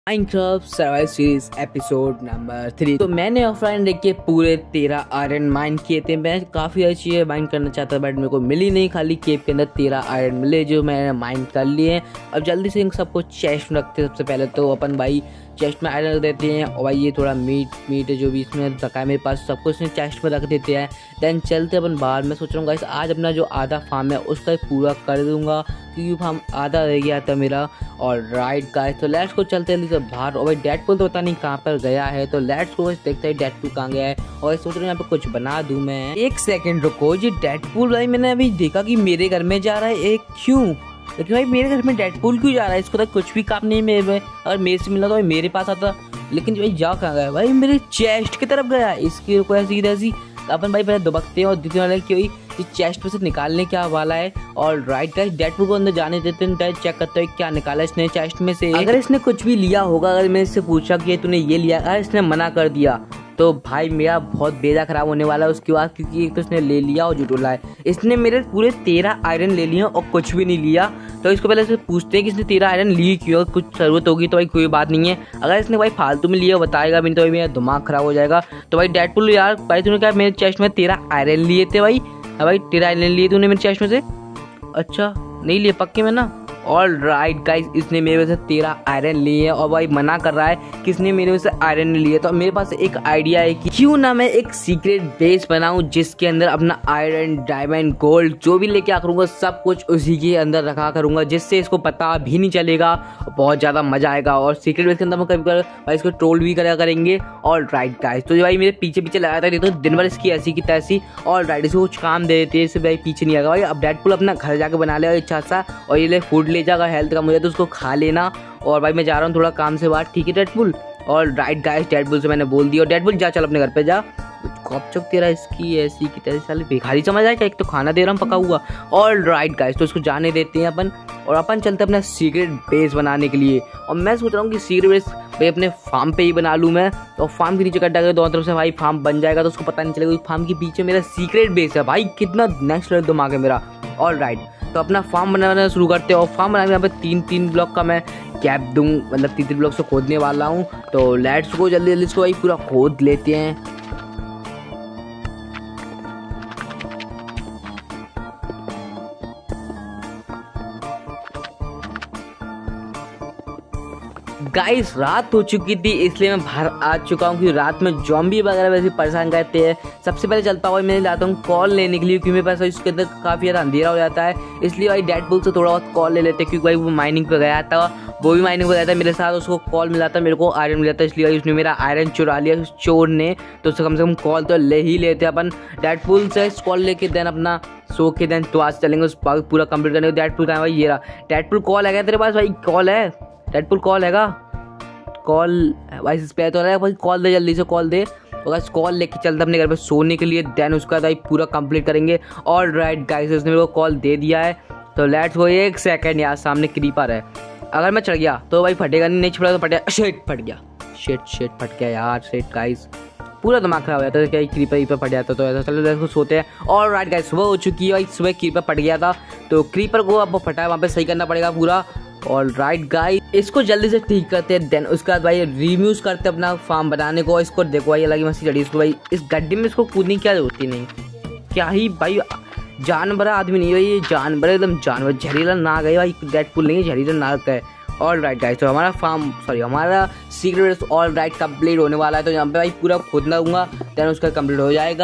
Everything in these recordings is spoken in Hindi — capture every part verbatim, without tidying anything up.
Minecraft survival series episode number three. तो मैंने ऑफलाइन देख के पूरे तेरह आयरन माइन किए थे। मैं काफ़ी अच्छी चीज़ें माइन करना चाहता बट मेरे को मिली नहीं, खाली केव के अंदर तेरह आयरन मिले जो मैंने माइन कर लिए हैं। अब जल्दी से इन सबको चेस्ट में रखते हैं। सबसे पहले तो अपन भाई चेस्ट में आयरन रख देते हैं और भाई ये थोड़ा मीट मीट है जो भी इसमें रखा है मेरे पास, सबको इसमें चेस्ट में रख देते हैं। देन चलते अपन बाहर। मैं सोच रहा हूँ गाइस आज अपना जो आधा फार्म है उसका पूरा कर दूंगा क्योंकि फार्म आधा रह गया था मेरा। और राइट गाइस तो लेट्स को चलते हैं बाहर। और भाई डेडपुल तो पता नहीं कहाँ पर गया है, तो लेट्स को देखते हैं डेडपुल कहाँ गया है। और सोच रहा हूँ यहाँ पे कुछ बना दूँ मैं। एक सेकंड रुको, ये डेडपुल भाई मैंने अभी देखा कि मेरे घर में जा रहा है एक, क्यों? लेकिन भाई मेरे घर में डेडपुल क्यों जा रहा है? इसको तो कुछ भी काम नहीं मेरे में। अगर मेरे से मिला तो भाई मेरे पास आता, लेकिन भाई जा कहाँ गया? भाई मेरे चेस्ट की तरफ गया। इसकी रुको ऐसी ऐसी अपन भाई पहले दुबकते हैं और दिखने वाले कि चेस्ट पे से निकालने क्या वाला है। और राइट गाइस डेडपुल को अंदर जाने देते हैं, चेक करते हैं क्या निकाला इसने चेस्ट में से। अगर इसने कुछ भी लिया होगा, अगर मैं इससे पूछा कि तूने ये लिया, अगर इसने मना कर दिया तो भाई मेरा बहुत बेजा खराब होने वाला है उसके बाद, क्योंकि एक तो इसने ले लिया और जुटोला है। इसने मेरे पूरे तेरह आयरन ले लिए और कुछ भी नहीं लिया। तो इसको पहले से पूछते हैं कि इसने तेरह आयरन ली क्यों, कुछ जरूरत होगी तो भाई कोई बात नहीं है। अगर इसने भाई फालतू में लिया बताएगा भी तो भाई मेरा दिमाग खराब हो जाएगा। तो भाई डेडपुल यार भाई तूने क्या मेरे चेस्ट में तेरह आयरन लिए थे भाई? हाँ भाई तेरह आयरन लिए तूने मेरे चेस्ट में से? अच्छा नहीं लिए पक्के में ना? ऑल राइट गाइस इसने मेरे से तेरह आयरन लिए हैं और भाई मना कर रहा है कि इसने मेरे से आयरन नहीं लिए। तो मेरे पास एक आइडिया है कि क्यों ना मैं एक सीक्रेट बेस बनाऊं जिसके अंदर अपना आयरन डायमंड गोल्ड जो भी लेके आ करूंगा सब कुछ उसी के अंदर रखा करूंगा, जिससे इसको पता भी नहीं चलेगा। बहुत ज़्यादा मजा आएगा। और सीक्रेट बेस के अंदर हम कभी कभी भाई इसको ट्रोल भी करा करेंगे। ऑल राइट गाइस तो भाई मेरे पीछे पीछे लगाया था, तो दिन भर इसकी ऐसी की तैसी। ऑल राइट इसको कुछ काम दे देते हैं, भाई पीछे नहीं आएगा। भाई अब डेडपुल अपना घर जाके बना ले अच्छा सा, और ये ले फूड ले जाएगा हेल्थ का मुझे, तो उसको खा लेना। और भाई मैं जा रहा हूँ थोड़ा काम से बाहर, ठीक है डेडपुल? और राइट गाइस डेडपुल से मैंने बोल दिया। और डेडपुल जा चल अपने घर पे जा। कॉपचक तेरा इसकी ऐसी की तरह साले भिखारी समझ आए क्या? एक तो खाना दे रहा हूँ पका हुआ। और राइट गाइस तो उसको जाने देते हैं अपन और अपन चलते हैं अपना सीक्रेट बेस बनाने के लिए। और मैं सोच रहा हूँ कि सीक्रेट बेस भाई अपने फार्म पे ही बना लूँ मैं। और फार्म के नीचे गड्ढा कर दोनों तरफ से भाई फार्म बन जाएगा, तो उसको पता नहीं चलेगा फार्म के पीछे मेरा सीक्रेट बेस है। भाई कितना नेक्स्ट लेवल दिमाग है मेरा। ऑल राइट तो अपना फार्म बनाना शुरू करते हैं। और फार्म बनाने यहाँ पे तीन तीन ब्लॉक का मैं गैप दूँ, मतलब तीन तीन ब्लॉक से खोदने वाला हूँ। तो लेट्स को जल्दी जल्दी इसको भाई पूरा खोद लेते हैं। गाइस रात हो चुकी थी इसलिए मैं बाहर आ चुका हूँ क्योंकि रात में जॉम्बी वगैरह वैसे परेशान करते हैं। सबसे पहले चलता हुआ मैं जाता हूँ कॉल लेने के लिए, क्योंकि मेरे पास इसके अंदर काफ़ी ज़्यादा अंधेरा हो जाता है। इसलिए भाई डेडपुल से थोड़ा बहुत कॉल ले लेते हैं, क्योंकि भाई वो माइनिंग पे गया था, वो भी माइनिंग पे गया था मेरे साथ। उसको कॉल मिला था, मेरे को आयरन मिला था, इसलिए भाई उसने मेरा आयरन चुरा लिया उस चोर ने। तो उससे कम से कम कॉल तो ले ही लेते अपन डेडपुल से। कॉल लेके देन अपना सो के देन तो आज चलेंगे उस पूरा कंप्लीट करने। डेडपुल कहाँ है भाई? ये रहा डेडपुल। कॉल है क्या तेरे पास भाई? कॉल है डेडपुल? कॉल हैगा? कॉल भाई इस पे तो रहा है भाई, कॉल दे जल्दी से कॉल दे। और बस कॉल लेके चलते अपने घर पे सोने के लिए, देन उसका भाई पूरा कंप्लीट करेंगे। और राइट गाइस उसने मेरे को कॉल दे दिया है। तो लेट्स गो। एक सेकंड यार सामने क्रीपर है, अगर मैं चढ़ गया तो भाई फटेगा नहीं, नहीं छुड़ा तो फटेगा। शेट फट गया, शेट शेट फट गया यार। शेट गाइस पूरा दिमाग खराब हो जाता है क्या क्रीपर ही पे फट जाता तो ऐसा। चलो देखो सोते हैं। और राइट गाइस सुबह हो चुकी है भाई, सुबह क्रीपर फट गया था तो क्रीपर को अब फटा है वहाँ पे सही करना पड़ेगा पूरा। और राइट गाइस इसको जल्दी से ठीक करते हैं, देन उसके बाद भाई रिम्यूज करते हैं अपना फार्म बनाने को। इसको देखो भाई अलग मस्ती चढ़ी इसको भाई, इस गड्ढे में इसको कूदने की क्या जरूरत ही नहीं। क्या ही भाई जानवर आदमी नहीं भाई, ये जानवर एकदम जानवर। जहरीला नाग है भाई, डेडपुल नहीं जहरीला नाग है। ऑल राइट गाइस तो हमारा फार्म सॉरी हमारा सीक्रेट ऑल राइट कंप्लीट होने वाला है। तो यहाँ पे भाई पूरा खोदना दूंगा, देन उसका कंप्लीट हो जाएगा।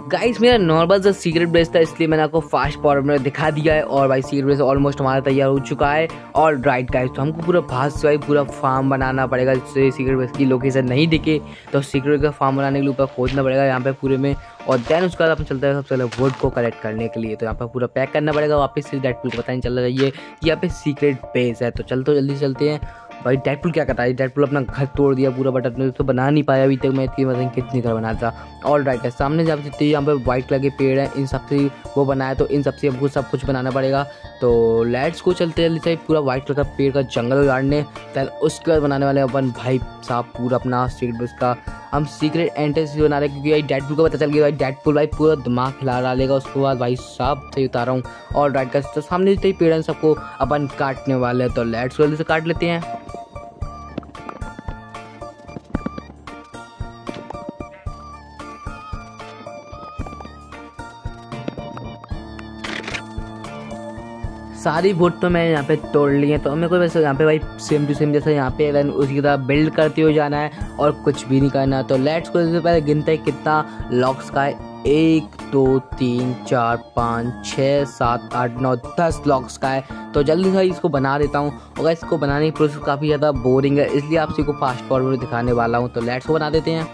गाइस मेरा नॉर्मल सा सीक्रेट बेस था, इसलिए मैंने आपको फास्ट फॉरवर्ड में दिखा दिया है। और भाई सीक्रेट बेस ऑलमोस्ट हमारा तैयार हो चुका है। और राइट गाइस, तो हमको पूरा भास से भाई पूरा फार्म बनाना पड़ेगा, जिससे सीक्रेट बेस की लोकेशन नहीं दिखे। तो सीक्रेट का फार्म बनाने के लिए ऊपर खोदना पड़ेगा यहाँ पे पूरे में। और देन उसके बाद अपन चलते हैं सबसे पहले वुड को कलेक्ट करने के लिए। तो यहाँ पर पूरा पैक करना पड़ेगा वापस से। डेडपुल को पता नहीं चल रही है कि यहाँ पे सीक्रेट बेस है। तो चलते जल्दी चलते हैं। भाई डेडपुल क्या करता है, डेडपुल अपना घर तोड़ दिया पूरा, बट अपने तो बना नहीं पाया अभी तक। मैं इतनी मतलब कितनी घर बनाया था। और राइट है, सामने जब जितने यहाँ पे व्हाइट कलर के पेड़ हैं, इन सबसे वो बनाया, तो इन सबसे हमको सब कुछ बनाना पड़ेगा। तो लेट्स को चलते जल्दी से पूरा व्हाइट कलर का पेड़ का जंगल उजाड़ने। दैन उसके बाद बनाने वाले अपन भाई साहब पूरा अपना सीक्रेट बेस का हम सीक्रेट एंट्रेंस बना रहे हैं, क्योंकि भाई डेडपुल को पता चल गया। भाई डेडपुल भाई पूरा दिमाग हिला डालेगा। उसके बाद भाई साहब से उतारा हूँ। और राइट का तो सामने जितने पेड़ हैं सबको अपन काटने वाले हैं। तो लेट्स जल्दी से काट लेते हैं। सारी वुड तो मैं यहाँ पे तोड़ ली है। तो मेरे को वैसे यहाँ पे भाई सेम टू सेम जैसा यहाँ पे देन उसी की तरह बिल्ड करते हुए जाना है और कुछ भी नहीं करना। तो लेट्स को इससे पहले गिनते हैं कितना लॉक्स का है। एक दो तीन चार पाँच छः सात आठ नौ दस लॉक्स का है। तो जल्दी से इसको बना देता हूँ। और इसको बनाने की प्रोसेस काफ़ी ज़्यादा बोरिंग है, इसलिए आपसे को फास्ट फॉरवर्ड दिखाने वाला हूँ। तो लेट्स को बना देते हैं।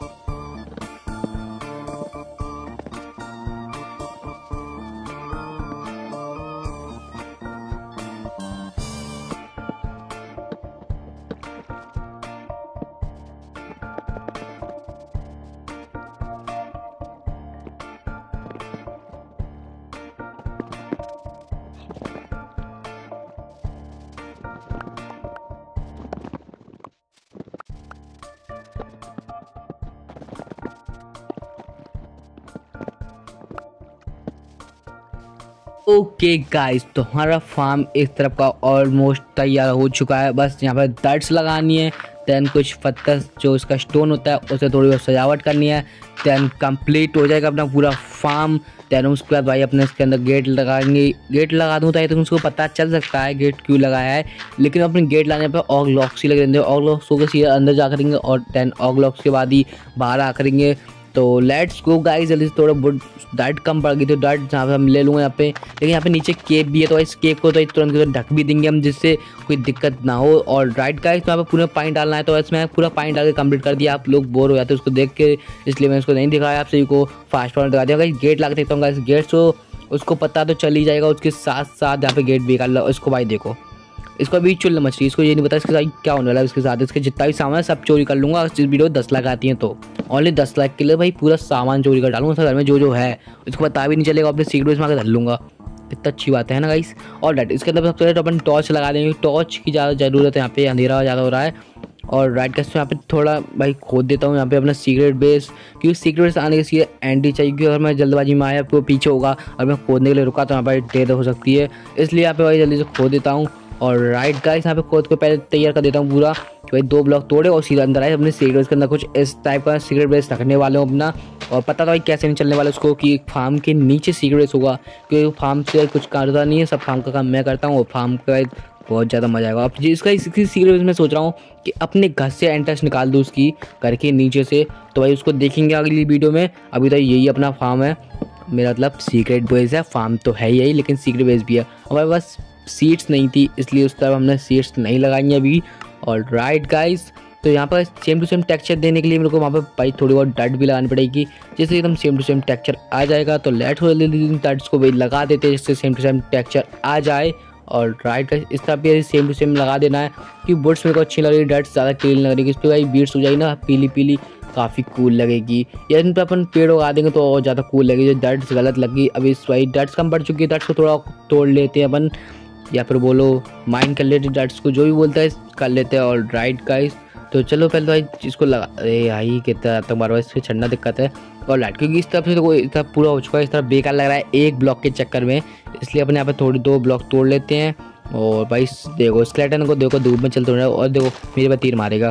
ओके गाइस, तो हमारा फार्म एक तरफ का ऑलमोस्ट तैयार हो चुका है। बस यहाँ पर डर्ट्स लगानी है, दैन कुछ पत्थर जो इसका स्टोन होता है उसे थोड़ी बहुत सजावट करनी है। दैन कंप्लीट हो जाएगा अपना पूरा फार्म। दैन उसके बाद भाई अपने इसके अंदर गेट लगाएंगे। गेट लगा दूँ ताकि तो उसको पता चल सकता है गेट क्यों लगाया है। लेकिन अपने गेट लाने पर ऑग लॉक्स ही लगे रहेंगे। ऑग लॉक्स होकर सीधा अंदर जा करेंगे और दैन ऑग लॉक्स के बाद ही बाहर आ करेंगे। तो लेट्स गो गाइस, जल्दी से थोड़ा बहुत डाइट कम पड़ गई, तो डाइट जहाँ पे हम ले लूँगा यहाँ पे। लेकिन यहाँ पे नीचे केप भी है, तो इस केप को तो तुरंत ढक भी देंगे हम, जिससे कोई दिक्कत ना हो। और राइट गाइस, तो यहाँ पे पूरा पानी डालना है। तो इसमें पूरा पानी डाल के कंप्लीट कर दिया। आप लोग बोर हो जाते हैं उसको देख के, इसलिए मैं उसको नहीं दिखाया आप सभी को। फास्ट फॉरवर्ड दिखा दिया। गाइस गेट ला के देखता हूँ गाइस, गेट तो उसको पता तो चल ही जाएगा। उसके साथ साथ यहाँ पे गेट भी कर लो। इसको भाई देखो, इसको अभी चुल मछली, इसको ये नहीं पता इसके साथ क्या होने वाला है। इसके साथ इसके जितना भी सामान है सब चोरी कर लूँगा। इस वीडियो दस लाख आती हैं तो ओनली दस लाख के लिए भाई पूरा सामान चोरी कर डालूंगा घर में जो जो है। इसको पता भी नहीं चलेगा, अपने सीक्रेट में आकर धर लूँगा। कितना अच्छी बात है ना गाइस। और डैट इसके अंदर सबसे पहले अपन टॉर्च लगा देंगे। टॉर्च की ज़्यादा ज़रूरत है, यहाँ पे अंधेरा ज़्यादा हो रहा है। और राइट का यहाँ पे थोड़ा भाई खोद देता हूँ यहाँ पे अपना सीक्रेट बेस, क्योंकि सीक्रेट बेस आने के लिए एंटी चाहिए। क्योंकि अगर मैं जल्दबाजी में आया तो पीछे होगा और मैं खोदने के लिए रुका तो यहाँ पर डेथ हो सकती है। इसलिए यहाँ पे भाई जल्दी से खोद देता हूँ। और राइट गाइस, यहाँ पे खोद को पहले तैयार कर देता हूँ पूरा। भाई दो ब्लॉक तोड़े और सीधा अंदर आए। अपने सीक्रेट बेस के अंदर कुछ इस टाइप का सीक्रेट बेस रखने वाले हूँ अपना। और पता था भाई कैसे नहीं चलने वाला उसको कि फार्म के नीचे सीक्रेट बेस होगा, क्योंकि फार्म से कुछ करता नहीं है, सब फार्म का काम मैं करता हूँ। और फार्म का बहुत ज़्यादा मजा आएगा। अब इसका इसकी सीक्रेट बेस में सोच रहा हूँ कि अपने घर से एंट्रेंस निकाल दूँ उसकी घर के नीचे से। तो भाई उसको देखेंगे अगली वीडियो में। अभी तो यही अपना फार्म है, मेरा मतलब सीक्रेट बेस है। फार्म तो है यही, लेकिन सीक्रेट बेस भी है। हमारे पास सीट्स नहीं थी, इसलिए उस तरफ हमने सीट्स नहीं लगाई अभी। और राइट गाइस, तो यहाँ पर सेम टू सेम टेक्सचर देने के लिए मेरे को वहाँ पर भाई थोड़ी बहुत डट भी लगानी पड़ेगी, जिससे एकदम सेम टू सेम टेक्सचर आ जाएगा। तो लेट्स हो जल्दी डट्स को भाई लगा देते हैं, जिससे सेम टू सेम टेक्सचर आ जाए। और राइट गाइस, इस तरह भी सेम टू सेम लगा देना है, क्योंकि बुड्स मेरे को अच्छी लग रही है, डट्स ज़्यादा क्लीन लग रही है। इस पर भाई बीट्स हो जाएगी ना पीली पीली, काफ़ी कूल लगेगी। या इन पर अपन पेड़ उगा देंगे तो और ज़्यादा कूल लगेगी। जो डट्स गलत लगी, अभी इस भाई डट्स कम पड़ चुकी है, डट्स को थोड़ा तोड़ लेते हैं अपन, या फिर बोलो माइंड कर लेते डट्स को, जो भी बोलता है कर लेते हैं। और राइट गाइस, तो चलो पहले तो भाई इसको लगा, अरे भाई कितना तक बार बार इससे छड़ना दिक्कत है। और लाइट क्योंकि इस तरफ से तो इस तरफ पूरा हो चुका है, इस तरफ बेकार लग रहा है एक ब्लॉक के चक्कर में, इसलिए अपन यहाँ पे थोड़ी दो ब्लॉक तोड़ लेते हैं। और भाई देखो स्केलेटन को देखो धूप में चलते हो रहा है, और देखो मेरे पे तीर मारेगा।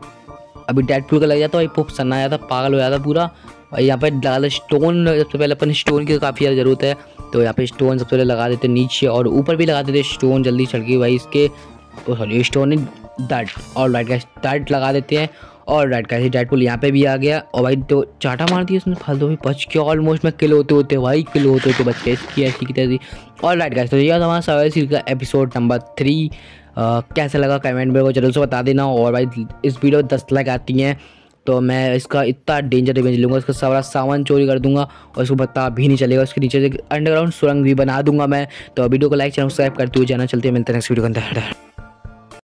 अभी डेडपुल का लग जाता भाई पुप सन्ना जाता, पागल हो जाता पूरा। और यहाँ पे डाल स्टोन, सबसे पहले अपन स्टोन की काफ़ी ज़्यादा ज़रूरत है। तो यहाँ पे स्टोन सबसे पहले लगा देते नीचे, और ऊपर भी लगा देते स्टोन जल्दी चढ़ गई भाई इसके। तो सॉरी स्टोन डट। और राइट गाइस डट लगा देते हैं। और राइट गाइस डेडपुल यहाँ पे भी आ गया और भाई तो चाटा मार दिया उसने, फालतू भी बच गया। ऑलमोस्ट मैं किल होते होते भाई किल होते होते बच गया इसकी ऐसी की तैसी। और राइट गाइस तो ये हमारा सर्वाइवल सीरीज का एपिसोड नंबर थ्री। कैसा लगा कमेंट में को जरूर से बता देना। और भाई इस वीडियो दस लाइक आती हैं तो मैं इसका इतना डेंजर रिवेंज लूँगा, इसका सारा सामान चोरी कर दूंगा और इसको पता भी नहीं चलेगा। उसके नीचे से अंडरग्राउंड सुरंग भी बना दूंगा मैं। तो वीडियो को लाइक चैनल सब्सक्राइब करते हुए जाना, चलते हैं मिलते हैं नेक्स्ट वीडियो के अंदर।